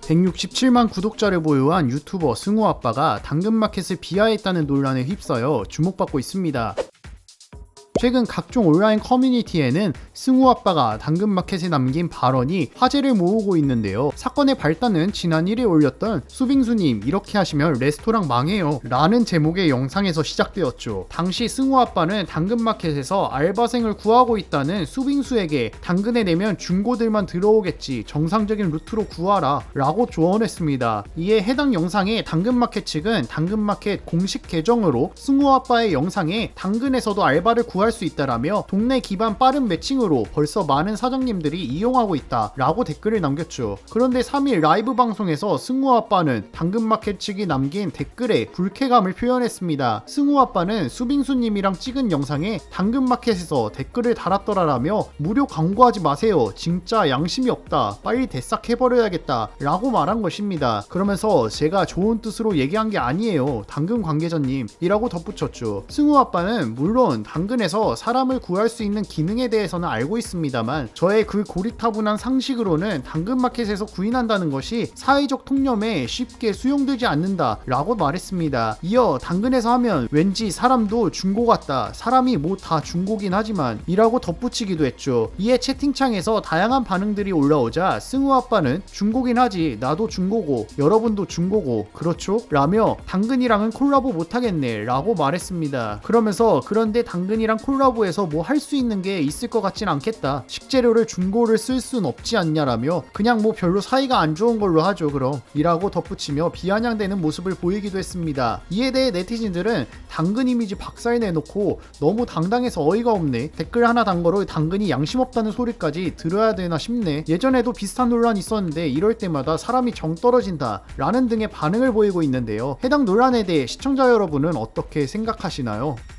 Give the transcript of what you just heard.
167만 구독자를 보유한 유튜버 승우아빠가 당근마켓을 비하했다는 논란에 휩싸여 주목받고 있습니다. 최근 각종 온라인 커뮤니티에는 승우아빠가 당근마켓에 남긴 발언이 화제를 모으고 있는데요. 사건의 발단은 지난 1일 올렸던 수빙수님 이렇게 하시면 레스토랑 망해요 라는 제목의 영상에서 시작되었죠. 당시 승우아빠는 당근마켓에서 알바생을 구하고 있다는 수빙수에게 당근에 내면 중고들만 들어오겠지, 정상적인 루트로 구하라 라고 조언했습니다. 이에 해당 영상에 당근마켓 측은 당근마켓 공식 계정으로 승우아빠의 영상에 당근에서도 알바를 구할 수 있다라며 동네 기반 빠른 매칭으로 벌써 많은 사장님들이 이용하고 있다 라고 댓글을 남겼죠. 그런데 3일 라이브 방송에서 승우아빠는 당근마켓 측이 남긴 댓글에 불쾌감을 표현했습니다. 승우아빠는 수빙수님이랑 찍은 영상에 당근마켓에서 댓글을 달았더라라며 무료 광고하지 마세요, 진짜 양심이 없다, 빨리 대싹해버려야겠다 라고 말한 것입니다. 그러면서 제가 좋은 뜻으로 얘기한 게 아니에요, 당근 관계자님 이라고 덧붙였죠. 승우아빠는 물론 당근에서 사람을 구할 수 있는 기능에 대해서는 알고 있습니다만 저의 그 고리타분한 상식으로는 당근마켓에서 구인한다는 것이 사회적 통념에 쉽게 수용되지 않는다 라고 말했습니다. 이어 당근에서 하면 왠지 사람도 중고 같다, 사람이 뭐 다 중고긴 하지만 이라고 덧붙이기도 했죠. 이에 채팅창에서 다양한 반응들이 올라오자 승우아빠는 중고긴 하지, 나도 중고고 여러분도 중고고 그렇죠? 라며 당근이랑은 콜라보 못하겠네 라고 말했습니다. 그러면서 그런데 당근이랑 콜라보해서 뭐 할 수 있는 게 있을 것 같진 않겠다, 식재료를 중고를 쓸 순 없지 않냐라며 그냥 뭐 별로 사이가 안 좋은 걸로 하죠 그럼 이라고 덧붙이며 비아냥대는 모습을 보이기도 했습니다. 이에 대해 네티즌들은 당근 이미지 박살내놓고 너무 당당해서 어이가 없네, 댓글 하나 단 거로 당근이 양심 없다는 소리까지 들어야 되나 싶네, 예전에도 비슷한 논란이 있었는데 이럴 때마다 사람이 정 떨어진다 라는 등의 반응을 보이고 있는데요. 해당 논란에 대해 시청자 여러분은 어떻게 생각하시나요?